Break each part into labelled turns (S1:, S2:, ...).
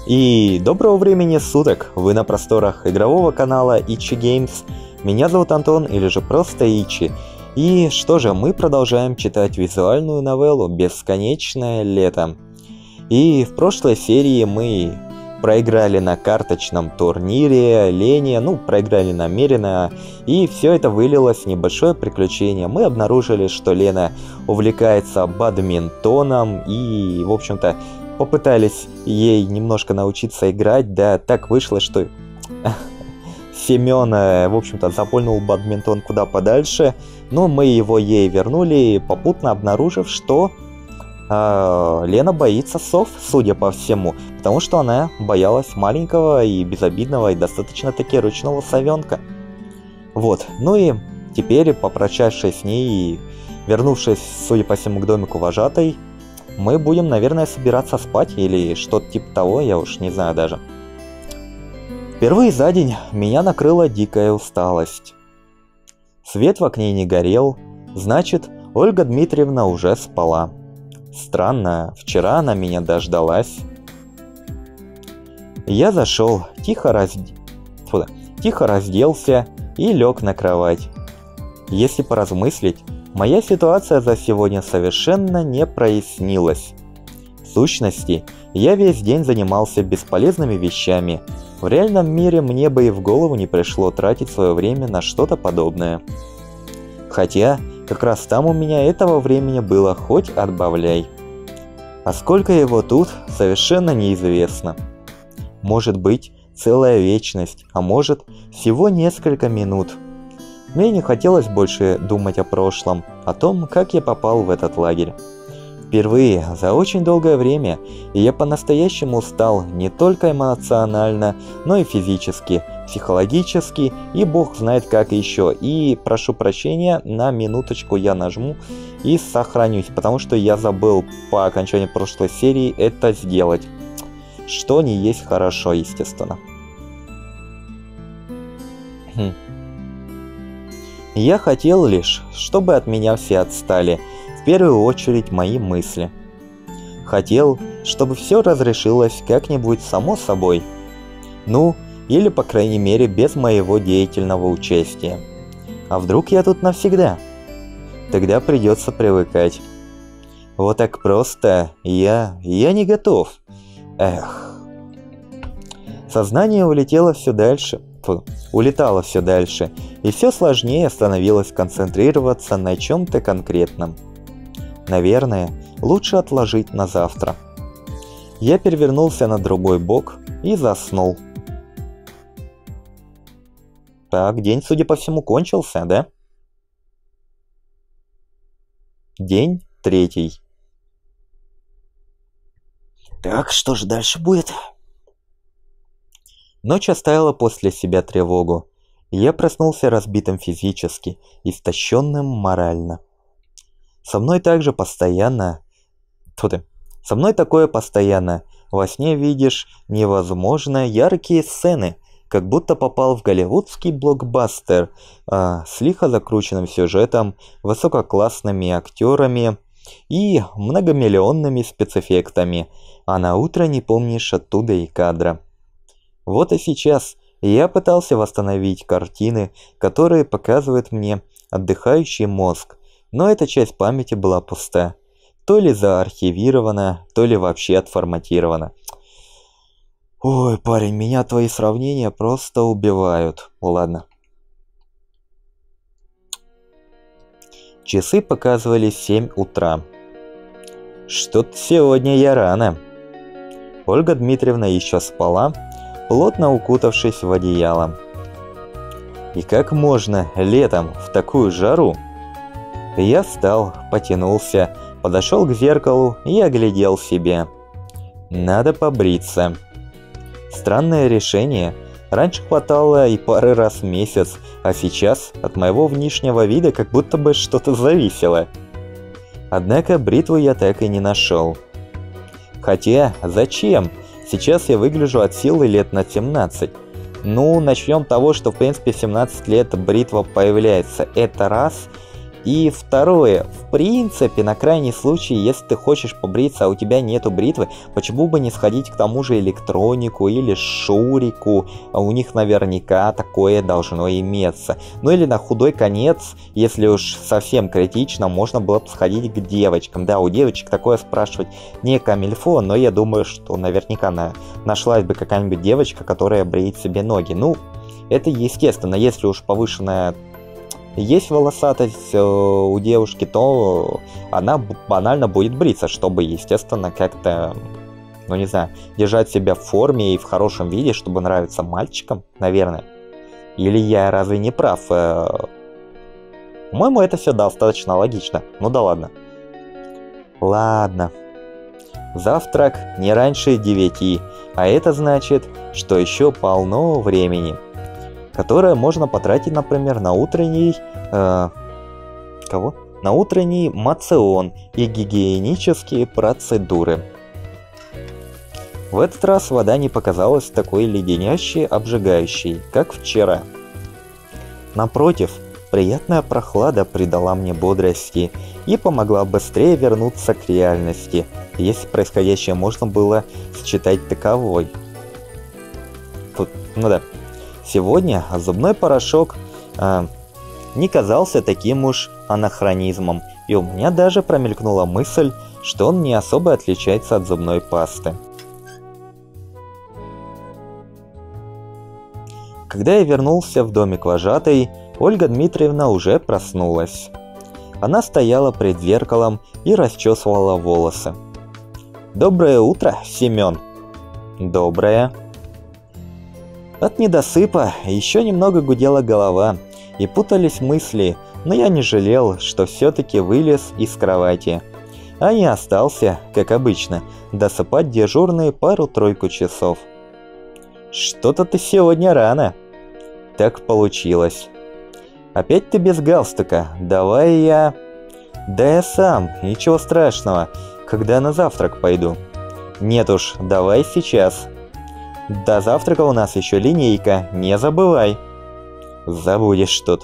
S1: И доброго времени суток! Вы на просторах игрового канала Ичи Games. Меня зовут Антон, или же просто Ичи. И что же, мы продолжаем читать визуальную новеллу «Бесконечное лето». И в прошлой серии мы проиграли на карточном турнире Лене, проиграли намеренно, и все это вылилось в небольшое приключение. Мы обнаружили, что Лена увлекается бадминтоном, и, в общем-то, попытались ей немножко научиться играть, да так вышло, что Семен, в общем-то, запульнул бадминтон куда подальше, но мы его ей вернули, попутно обнаружив, что Лена боится сов, судя по всему, потому что она боялась маленького и безобидного и достаточно-таки ручного совенка. Вот, ну и теперь, попрощавшись с ней и вернувшись, судя по всему, к домику вожатой, мы будем, наверное, собираться спать или что-то типа того, я уж не знаю даже. Впервые за день меня накрыла дикая усталость. Свет в окне не горел, значит, Ольга Дмитриевна уже спала. Странно, вчера она меня дождалась. Я зашел, тихо разделся и лег на кровать. Если поразмыслить, моя ситуация за сегодня совершенно не прояснилась. В сущности, я весь день занимался бесполезными вещами. В реальном мире мне бы и в голову не пришло тратить свое время на что-то подобное. Хотя, как раз там у меня этого времени было хоть отбавляй. А сколько его тут, совершенно неизвестно. Может быть, целая вечность, а может, всего несколько минут. Мне не хотелось больше думать о прошлом, о том, как я попал в этот лагерь. Впервые за очень долгое время я по-настоящему устал не только эмоционально, но и физически, психологически и бог знает как еще. И прошу прощения, на минуточку я нажму и сохранюсь, потому что я забыл по окончании прошлой серии это сделать. Что не есть хорошо, естественно. Я хотел лишь, чтобы от меня все отстали, в первую очередь мои мысли. Хотел, чтобы все разрешилось как-нибудь само собой. Или по крайней мере без моего деятельного участия. А вдруг я тут навсегда? Тогда придется привыкать. Вот так просто я не готов. Эх. Сознание улетало все дальше, и все сложнее становилось концентрироваться на чем-то конкретном. Наверное, лучше отложить на завтра. Я перевернулся на другой бок и заснул. Так, день, судя по всему, кончился, да? День 3. Так, что же дальше будет? Ночь оставила после себя тревогу. Я проснулся разбитым физически, истощенным морально. Со мной такое постоянно. Во сне видишь невозможно яркие сцены, как будто попал в голливудский блокбастер с лихо закрученным сюжетом, высококлассными актерами и многомиллионными спецэффектами, а на утро не помнишь оттуда и кадра. Вот и сейчас я пытался восстановить картины, которые показывает мне отдыхающий мозг, но эта часть памяти была пуста. То ли заархивирована, то ли вообще отформатирована. Ой, парень, меня твои сравнения просто убивают. Ладно. Часы показывали 7 утра. Что-то сегодня я рано. Ольга Дмитриевна еще спала, плотно укутавшись в одеяло. И как можно летом в такую жару? Я встал, потянулся, подошел к зеркалу и оглядел себя. Надо побриться. Странное решение. Раньше хватало и пары раз в месяц, а сейчас от моего внешнего вида как будто бы что-то зависело. Однако бритву я так и не нашел. Хотя, зачем? Сейчас я выгляжу от силы лет на 17. Начнем с того, что в принципе в 17 лет бритва появляется. Это раз. И второе, в принципе, на крайний случай, если ты хочешь побриться, а у тебя нету бритвы, почему бы не сходить к тому же электронику или шурику, а у них наверняка такое должно иметься. Ну или на худой конец, если уж совсем критично, можно было бы сходить к девочкам. Да, у девочек такое спрашивать не камильфо, но я думаю, что наверняка нашлась бы какая-нибудь девочка, которая бреет себе ноги. Ну, это естественно, если уж повышенная есть волосатость у девушки, то она банально будет бриться, чтобы, естественно, как-то, ну не знаю, держать себя в форме и в хорошем виде, чтобы нравиться мальчикам, наверное. Или я разве не прав? По-моему, это все достаточно логично. Ну да ладно. Ладно. Завтрак не раньше 9, а это значит, что еще полно времени, которое можно потратить, например, на утренний... На утренний моцион и гигиенические процедуры. В этот раз вода не показалась такой леденящей, обжигающей, как вчера. Напротив, приятная прохлада придала мне бодрости и помогла быстрее вернуться к реальности, если происходящее можно было считать таковой. Ну да. Сегодня зубной порошок не казался таким уж анахронизмом, и у меня даже промелькнула мысль, что он не особо отличается от зубной пасты. Когда я вернулся в домик вожатой, Ольга Дмитриевна уже проснулась. Она стояла пред зеркалом и расчесывала волосы. «Доброе утро, Семен!» «Доброе!» От недосыпа еще немного гудела голова, и путались мысли, но я не жалел, что все-таки вылез из кровати, а не остался, как обычно, досыпать дежурные пару-тройку часов. «Что-то ты сегодня рано!» «Так получилось!» «Опять ты без галстука, давай я...» «Да я сам, ничего страшного, когда на завтрак пойду». «Нет уж, давай сейчас. До завтрака у нас еще линейка, не забывай». «Забудешь тут».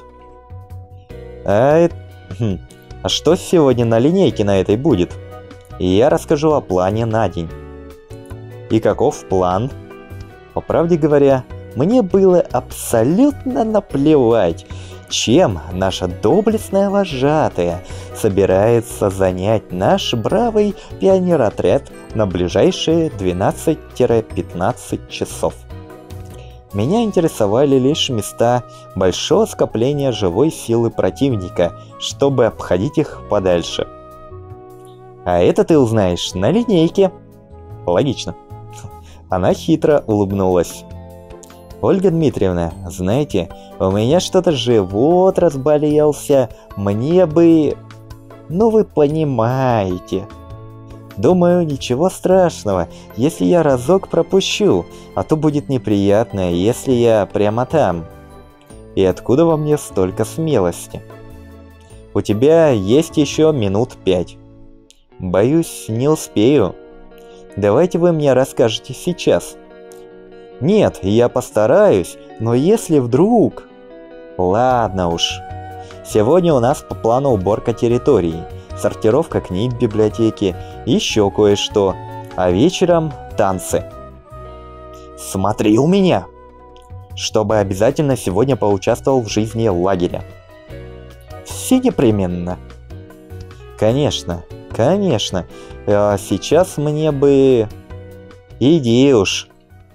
S1: А что сегодня на линейке на этой будет? Я расскажу о плане на день». «И каков план?» По правде говоря, мне было абсолютно наплевать, чем наша доблестная вожатая собирается занять наш бравый пионер-отряд на ближайшие 12-15 часов. Меня интересовали лишь места большого скопления живой силы противника, чтобы обходить их подальше. А это ты узнаешь на линейке. Логично. Она хитро улыбнулась. «Ольга Дмитриевна, знаете, у меня что-то живот разболелся, мне бы... Ну вы понимаете. Думаю, ничего страшного, если я разок пропущу, а то будет неприятно, если я прямо там. И откуда во мне столько смелости? У тебя есть еще минут 5. Боюсь, не успею. Давайте вы мне расскажете сейчас». «Нет, я постараюсь, но если вдруг...» «Ладно уж. Сегодня у нас по плану уборка территории, сортировка книг в библиотеке, еще кое-что, а вечером танцы». «Смотри у меня!» «Чтобы обязательно сегодня поучаствовал в жизни лагеря». «Все непременно». «Конечно, конечно. А сейчас мне бы...» «Иди уж».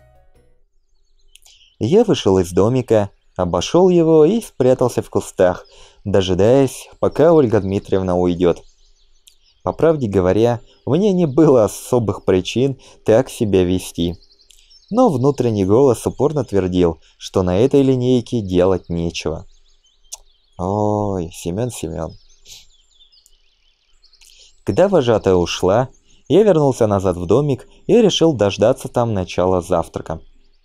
S1: Я вышел из домика, обошел его и спрятался в кустах, дожидаясь, пока Ольга Дмитриевна уйдет. По правде говоря, у меня не было особых причин так себя вести. Но внутренний голос упорно твердил, что на этой линейке делать нечего. Ой, Семен. Когда вожатая ушла, я вернулся назад в домик и решил дождаться там начала завтрака.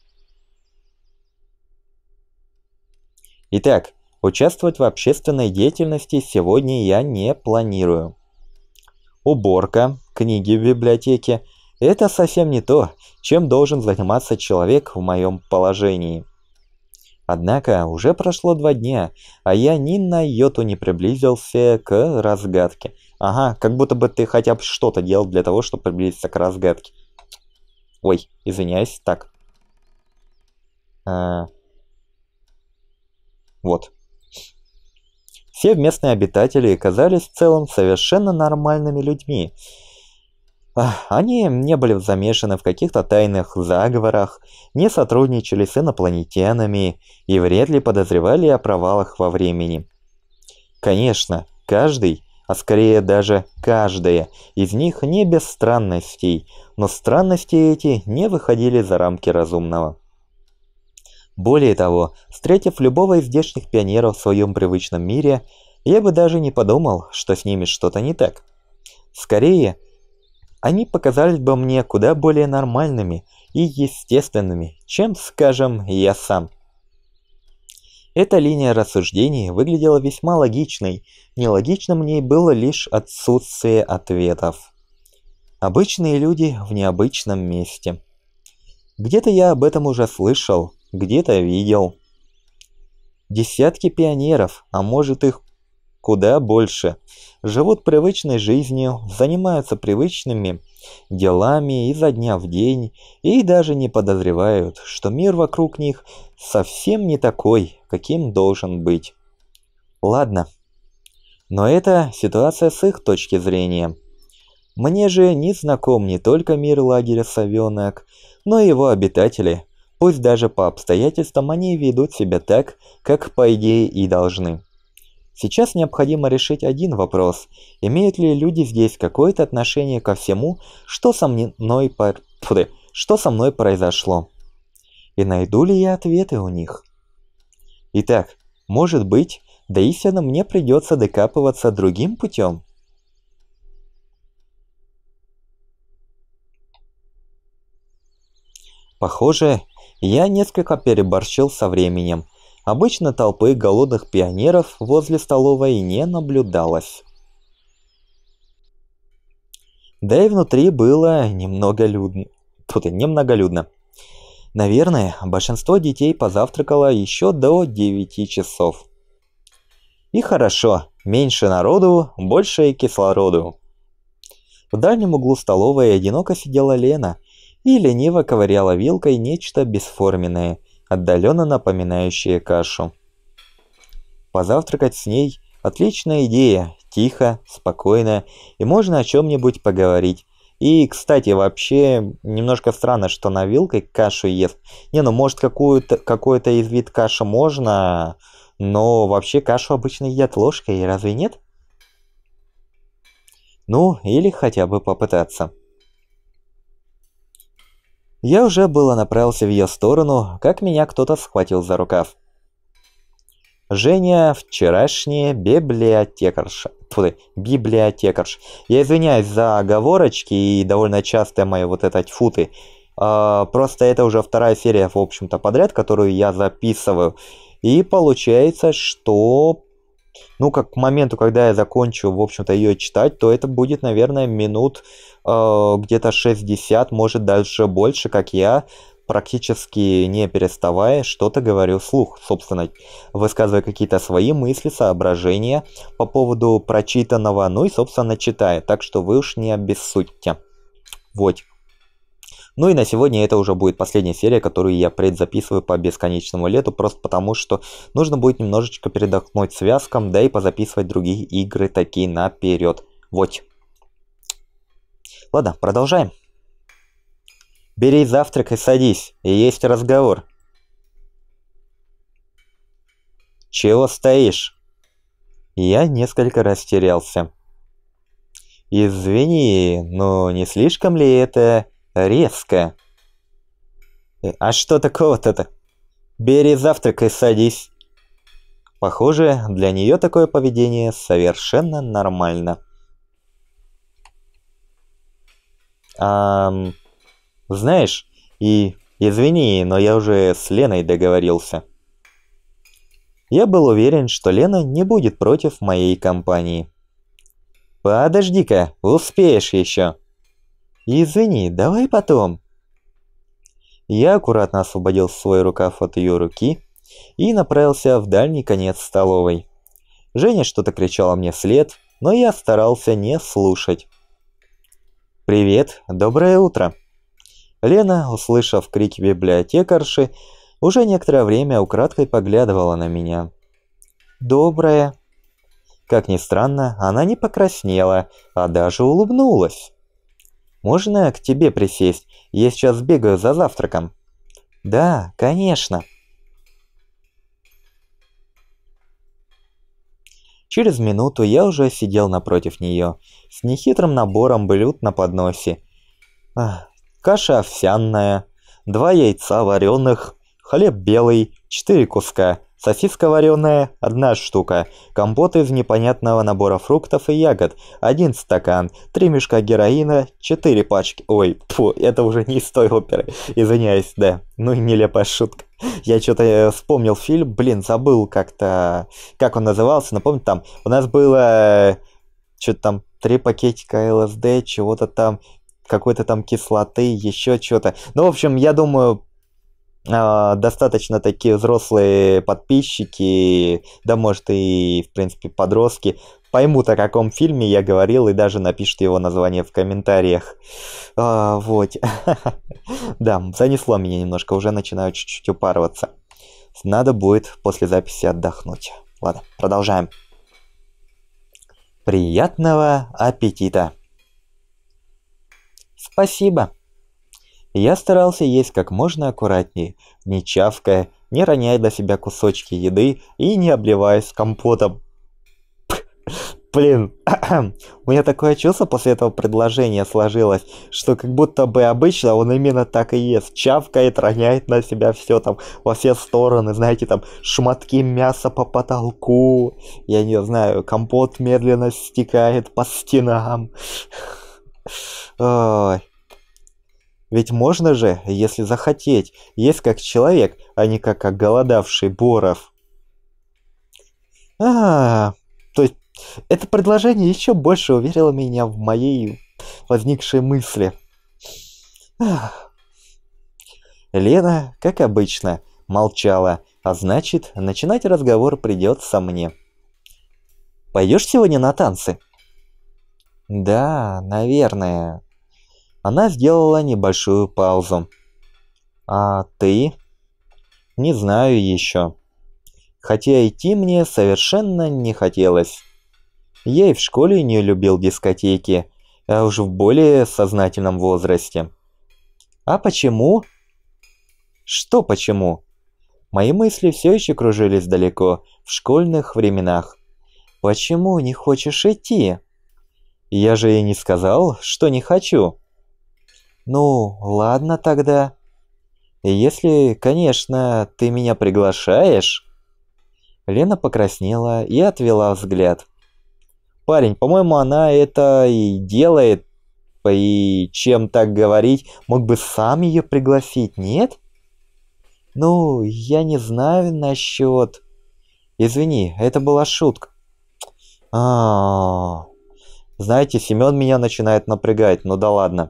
S1: Итак, участвовать в общественной деятельности сегодня я не планирую. Уборка, книги в библиотеке – это совсем не то, чем должен заниматься человек в моем положении. Однако уже прошло 2 дня, а я ни на йоту не приблизился к разгадке. Ага, как будто бы ты хотя бы что-то делал для того, чтобы приблизиться к разгадке. Ой, извиняюсь, так. Вот. Все местные обитатели казались в целом совершенно нормальными людьми. Они не были замешаны в каких-то тайных заговорах, не сотрудничали с инопланетянами и вряд ли подозревали о провалах во времени. Конечно, каждый, а скорее даже каждая из них не без странностей, но странности эти не выходили за рамки разумного. Более того, встретив любого из здешних пионеров в своем привычном мире, я бы даже не подумал, что с ними что-то не так. Скорее, они показались бы мне куда более нормальными и естественными, чем, скажем, я сам. Эта линия рассуждений выглядела весьма логичной, нелогичным в ней было лишь отсутствие ответов. Обычные люди в необычном месте. Где-то я об этом уже слышал, где-то видел. Десятки пионеров, а может их куда больше, живут привычной жизнью, занимаются привычными делами изо дня в день и даже не подозревают, что мир вокруг них совсем не такой, каким должен быть. Ладно, но это ситуация с их точки зрения. Мне же не знаком не только мир лагеря «Совенок», но и его обитатели, пусть даже по обстоятельствам они ведут себя так, как по идее и должны. Сейчас необходимо решить один вопрос. Имеют ли люди здесь какое-то отношение ко всему, что со мной произошло? И найду ли я ответы у них? Итак, может быть, до истины мне придется докапываться другим путем? Похоже, я несколько переборщил со временем. Обычно толпы голодных пионеров возле столовой не наблюдалось. Да и внутри было немноголюдно. Наверное, большинство детей позавтракало еще до 9 часов. И хорошо, меньше народу, больше кислороду. В дальнем углу столовой одиноко сидела Лена и лениво ковыряла вилкой нечто бесформенное, отдаленно напоминающее кашу. Позавтракать с ней – отличная идея, тихо, спокойно, и можно о чем-нибудь поговорить. И, кстати, вообще немножко странно, что она вилкой кашу ест. Не, ну может какой-то из вид каши можно, но вообще кашу обычно едят ложкой, разве нет? Ну, или хотя бы попытаться. Я уже было направился в ее сторону, как меня кто-то схватил за рукав. Женя, вчерашняя библиотекарша. Библиотекарш. Я извиняюсь за оговорочки и довольно частое мое вот это тьфуты. Просто это уже вторая серия, в общем-то, подряд, которую я записываю. И получается, что... Ну, как к моменту, когда я закончу, в общем-то, ее читать, то это будет, наверное, минут где-то 60, может, дальше больше, как я, практически не переставая, что-то говорю вслух, собственно, высказывая какие-то свои мысли, соображения по поводу прочитанного, ну и, собственно, читая. Так что вы уж не обессудьте. Вот. Ну и на сегодня это уже будет последняя серия, которую я предзаписываю по бесконечному лету, просто потому что нужно будет немножечко передохнуть связкам, да и позаписывать другие игры такие наперед. Вот. Ладно, продолжаем. Бери завтрак и садись, и есть разговор. Чего стоишь? Я несколько растерялся. Извини, но не слишком ли это... резко? А что такого-то? Бери завтрак и садись. Похоже, для нее такое поведение совершенно нормально. Знаешь, и извини, но я уже с Леной договорился. Я был уверен, что Лена не будет против моей компании. Подожди-ка, успеешь еще. Извини, давай потом. Я аккуратно освободил свой рукав от ее руки и направился в дальний конец столовой. Женя что-то кричала мне вслед, но я старался не слушать. «Привет, доброе утро!» Лена, услышав крики библиотекарши, уже некоторое время украдкой поглядывала на меня. «Доброе!» Как ни странно, она не покраснела, а даже улыбнулась. «Можно к тебе присесть? Я сейчас бегаю за завтраком». «Да, конечно». Через минуту я уже сидел напротив нее, с нехитрым набором блюд на подносе. Каша овсяная, 2 яйца вареных, хлеб белый, 4 куска, сосиска вареная, 1 штука, компот из непонятного набора фруктов и ягод, 1 стакан, 3 мешка героина, 4 пачки... Ой, фу, это уже не из той оперы, извиняюсь, да, ну и нелепая шутка. Я что-то вспомнил фильм, блин, забыл как-то, как он назывался, напомню, там у нас было что-то там 3 пакетика ЛСД, чего-то там, какой-то там кислоты, еще что-то. Ну, в общем, я думаю, достаточно такие взрослые подписчики, да может и, в принципе, подростки, поймут, о каком фильме я говорил, и даже напишут его название в комментариях. Вот. Да, занесло меня немножко, уже начинаю чуть-чуть упарываться. Надо будет после записи отдохнуть. Ладно, продолжаем. Приятного аппетита! Спасибо. Я старался есть как можно аккуратнее, не чавкая, не роняя для себя кусочки еды и не обливаясь компотом. Блин, у меня такое чувство после этого предложения сложилось, что как будто бы обычно он именно так и ест. Чавкает, роняет на себя все там во все стороны, знаете, там шматки мяса по потолку, я не знаю, компот медленно стекает по стенам. Ой. Ведь можно же, если захотеть, есть как человек, а не как оголодавший Боров. То есть это предложение еще больше уверило меня в моей возникшей мысли. Лена, как обычно, молчала, а значит, начинать разговор придется мне. «Пойдешь сегодня на танцы?» «Да, наверное». Она сделала небольшую паузу. «А ты?» «Не знаю еще». Хотя идти мне совершенно не хотелось. Я и в школе не любил дискотеки, а уж в более сознательном возрасте. «А почему?» «Что почему?» Мои мысли все еще кружились далеко, в школьных временах. «Почему не хочешь идти?» «Я же и не сказал, что не хочу». «Ну, ладно тогда. Если, конечно, ты меня приглашаешь...» Лена покраснела и отвела взгляд. «Парень, по-моему, она это и делает, и чем так говорить, мог бы сам ее пригласить, нет?» «Ну, я не знаю насчет...» «Извини, это была шутка». Знаете, Семен меня начинает напрягать, ну да ладно.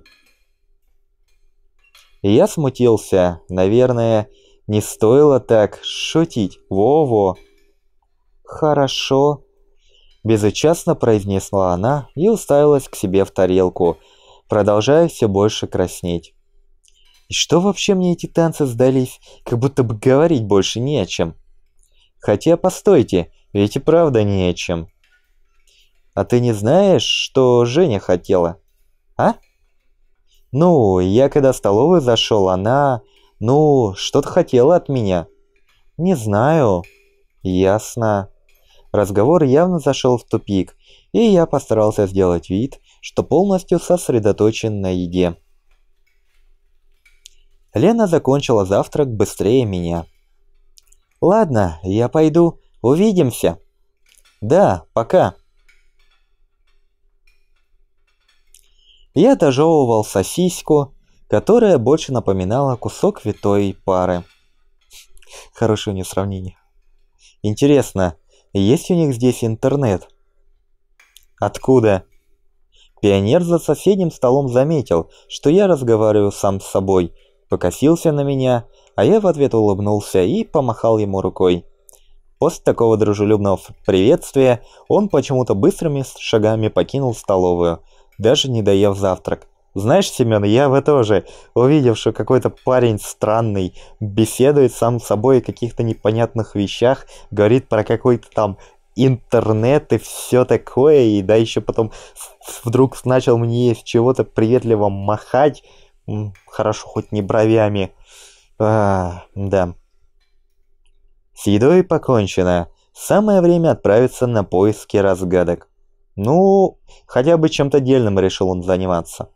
S1: Я смутился. Наверное, не стоило так шутить. Во-во. «Хорошо», – безучастно произнесла она и уставилась к себе в тарелку, продолжая все больше краснеть. И что вообще мне эти танцы сдались? Как будто бы говорить больше не о чем. Хотя, постойте, ведь и правда не о чем. А ты не знаешь, что Женя хотела? А? Ну, я когда в столовую зашел, она... что-то хотела от меня. Не знаю. Ясно. Разговор явно зашел в тупик, и я постарался сделать вид, что полностью сосредоточен на еде. Лена закончила завтрак быстрее меня. «Ладно, я пойду. Увидимся». «Да, пока». Я дожевывал сосиску, которая больше напоминала кусок витой пары. Хорошее у нее сравнение. Интересно, есть у них здесь интернет? Откуда? Пионер за соседним столом заметил, что я разговариваю сам с собой, покосился на меня, а я в ответ улыбнулся и помахал ему рукой. После такого дружелюбного приветствия он почему-то быстрыми шагами покинул столовую, даже не доев завтрак. Знаешь, Семен, я бы тоже, увидев, что какой-то парень странный беседует сам с собой о каких-то непонятных вещах, говорит про какой-то там интернет и все такое, и да еще потом вдруг начал мне с чего-то приветливо махать, хорошо хоть не бровями. Да. С едой покончено. Самое время отправиться на поиски разгадок. Ну, хотя бы чем-то дельным решил он заниматься.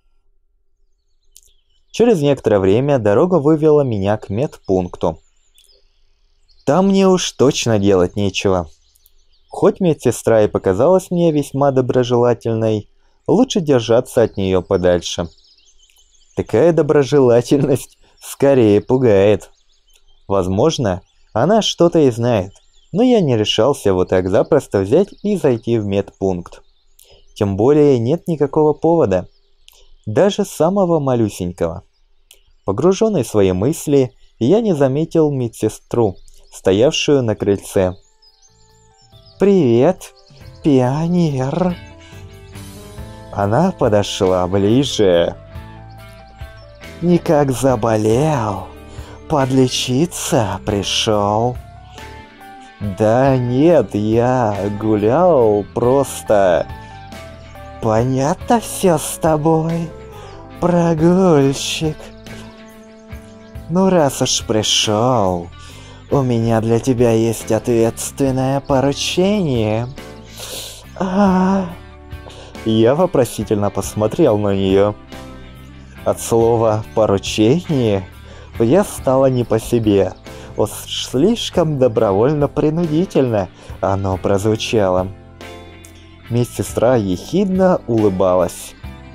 S1: Через некоторое время дорога вывела меня к медпункту. Там мне уж точно делать нечего. Хоть медсестра и показалась мне весьма доброжелательной, лучше держаться от нее подальше. Такая доброжелательность скорее пугает. Возможно, она что-то и знает, но я не решался вот так запросто взять и зайти в медпункт. Тем более нет никакого повода. Даже самого малюсенького. Погруженный в свои мысли, я не заметил медсестру, стоявшую на крыльце. «Привет, пионер!» Она подошла ближе. «Никак заболел? Подлечиться пришел?» «Да нет, я гулял просто...» «Понятно все с тобой, прогульщик. Ну раз уж пришел, у меня для тебя есть ответственное поручение». Я вопросительно посмотрел на нее. От слова «поручение» я стало не по себе. Вот слишком добровольно-принудительно оно прозвучало. Медсестра ехидно улыбалась.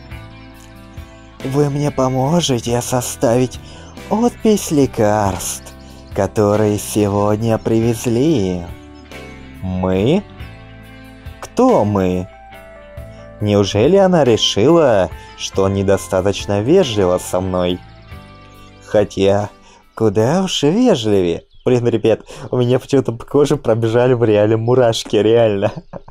S1: «Вы мне поможете составить опись лекарств, которые сегодня привезли?» «Мы? Кто мы?» Неужели она решила, что недостаточно вежлива со мной? Хотя, куда уж вежливее. Блин, ребят, у меня почему-то по коже пробежали в реале мурашки, реально.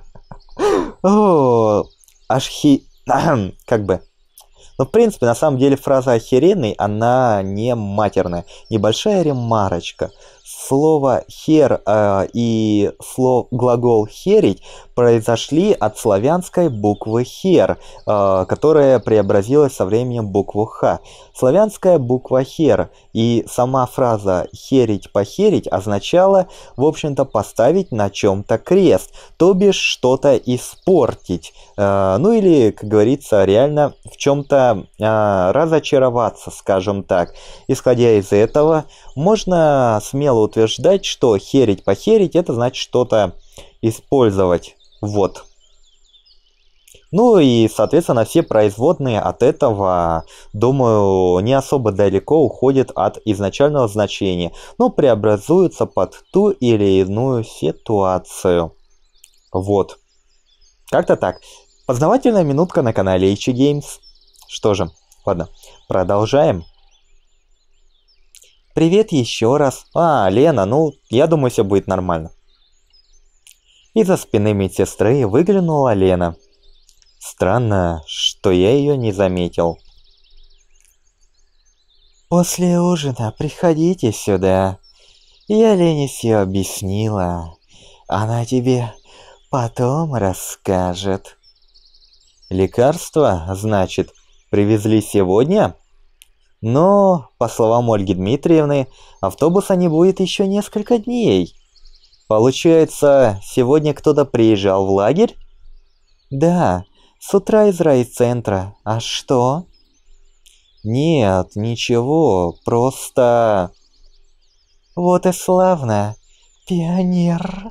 S1: О, как бы. Ну, в принципе, на самом деле фраза «охеренный», она не матерная. Небольшая ремарочка. Слово «хер» и глагол «херить» произошли от славянской буквы «хер», которая преобразилась со временем в букву «х». Славянская буква «хер» и сама фраза «херить, похерить» означала, в общем-то, поставить на чем-то крест, то бишь что-то испортить. Ну или, как говорится, реально в чем-то разочароваться, скажем так. Исходя из этого, можно смело утверждать, что херить, похерить — это значит что-то использовать. Вот. Ну и, соответственно, все производные от этого, думаю, не особо далеко уходят от изначального значения, но преобразуются под ту или иную ситуацию. Вот. Как-то так. Познавательная минутка на канале HE Games. Что же, ладно, продолжаем. Привет еще раз. Лена, ну, я думаю, все будет нормально. Из-за спины медсестры выглянула Лена. Странно, что я ее не заметил. После ужина приходите сюда. Я Лене все объяснила. Она тебе потом расскажет. Лекарства, значит, привезли сегодня? Но, по словам Ольги Дмитриевны, автобуса не будет еще несколько дней. Получается, сегодня кто-то приезжал в лагерь? Да, с утра из райцентра. А что? Нет, ничего, просто... Вот и славно, пионер.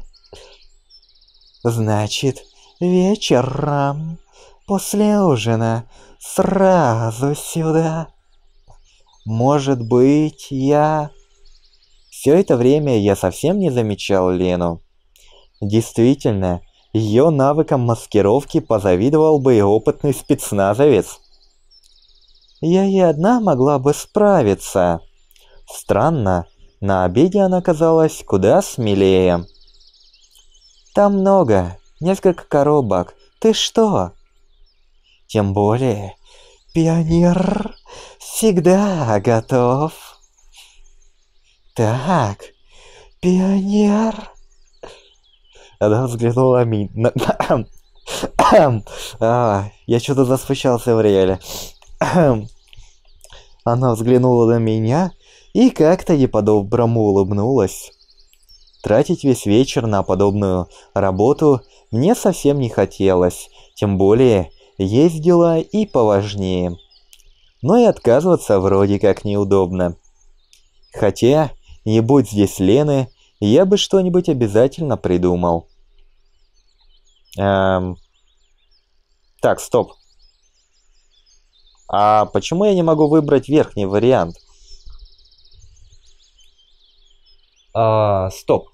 S1: Значит, вечером, после ужина, сразу сюда. Может быть, я... Все это время я совсем не замечал Лену. Действительно, ее навыкам маскировки позавидовал бы и опытный спецназовец. Я и одна могла бы справиться. Странно, На обеде она казалась куда смелее. «Там много, несколько коробок. Ты что?» «Тем более, пионер всегда готов». «Так, пионер...» Она взглянула я что-то засмущался в реале. Она взглянула на меня и как-то не по-доброму улыбнулась. Тратить весь вечер на подобную работу мне совсем не хотелось, тем более есть дела и поважнее. Но и отказываться вроде как неудобно. Хотя, не будь здесь Лены, я бы что-нибудь обязательно придумал. Так, стоп. А почему я не могу выбрать верхний вариант? Стоп.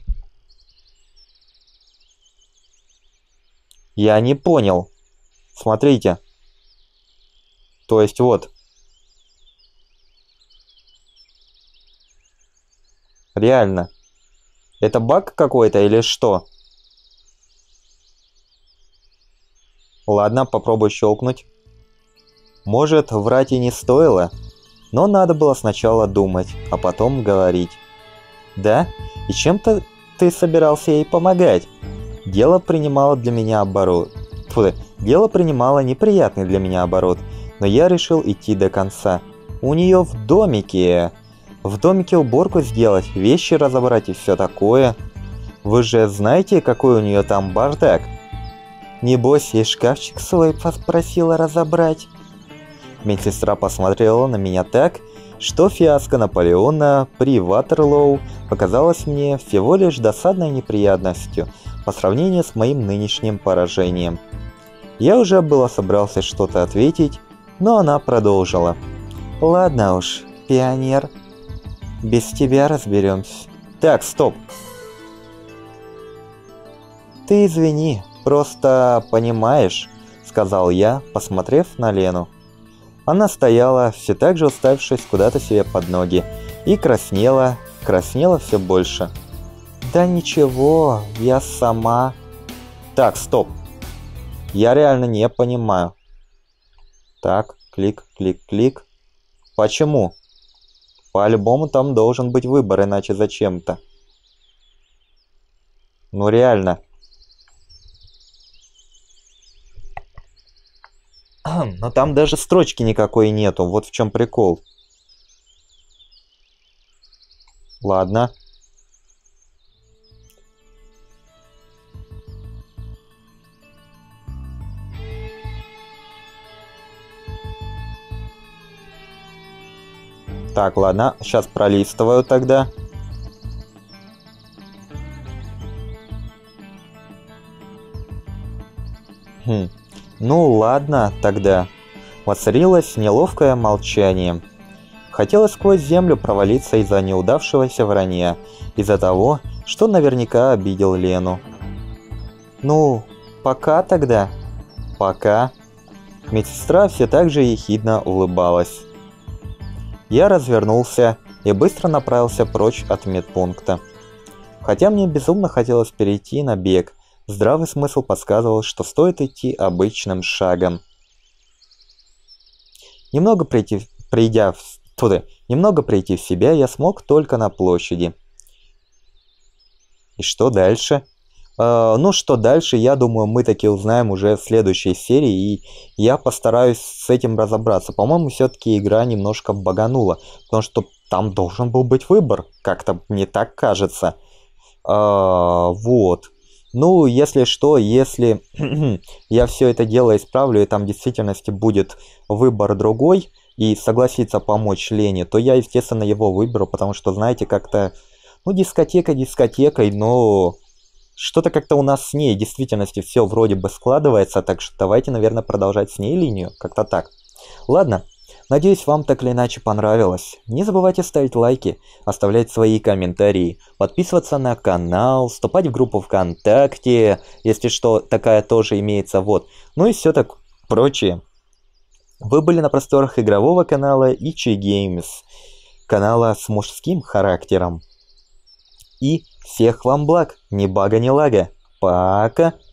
S1: Я не понял. Смотрите. То есть вот. Реально. Это баг какой-то или что? Ладно, попробую щелкнуть. Может, врать и не стоило, но надо было сначала думать, а потом говорить. Да? И чем-то ты собирался ей помогать? Дело принимало для меня оборот. Дело принимало неприятный для меня оборот, но я решил идти до конца. У нее в домике уборку сделать, вещи разобрать и все такое. Вы же знаете, какой у нее там бардак? Небось, и шкафчик свой попросила разобрать. Медсестра посмотрела на меня так, что фиаско Наполеона при Ватерлоу показалось мне всего лишь досадной неприятностью по сравнению с моим нынешним поражением. Я уже было собрался что-то ответить, но она продолжила. «Ладно уж, пионер, без тебя разберемся. Так, стоп. Ты извини, просто понимаешь», — сказал я, посмотрев на Лену. Она стояла, все так же уставившись куда-то себе под ноги, и краснела все больше. «Да ничего, я сама...» Так, стоп. Я реально не понимаю. Так, клик, клик, клик. Почему? По-любому там должен быть выбор, иначе зачем-то. Ну реально. Но там даже строчки никакой нету, вот в чем прикол. Ладно. Так, ладно, сейчас пролистываю тогда. Ну ладно тогда. Воцарилось неловкое молчание. Хотелось сквозь землю провалиться из-за неудавшегося вранья, из-за того, что наверняка обидел Лену. Ну, пока тогда. Пока. Медсестра все так же ехидно улыбалась. Я развернулся и быстро направился прочь от медпункта. Хотя мне безумно хотелось перейти на бег, здравый смысл подсказывал, что стоит идти обычным шагом. Немного прийти в себя я смог только на площади. И что дальше? Ну, что дальше, я думаю, мы таки узнаем уже в следующей серии, и я постараюсь с этим разобраться. По-моему, все-таки игра немножко баганула, потому что там должен был быть выбор, как-то мне так кажется. Вот. Ну, если что, если я все это дело исправлю, и там в действительности будет выбор другой, и согласится помочь Лене, то я, естественно, его выберу, потому что, знаете, как-то, ну, дискотека дискотекой, но что-то как-то у нас с ней в действительности все вроде бы складывается, так что давайте, наверное, продолжать с ней линию, как-то так. Ладно, надеюсь, вам так или иначе понравилось. Не забывайте ставить лайки, оставлять свои комментарии, подписываться на канал, вступать в группу ВКонтакте, если что, такая тоже имеется, вот. Ну и все так прочее. Вы были на просторах игрового канала Ichi Games. канала с мужским характером. И всех вам благ, ни бага ни лага. Пока!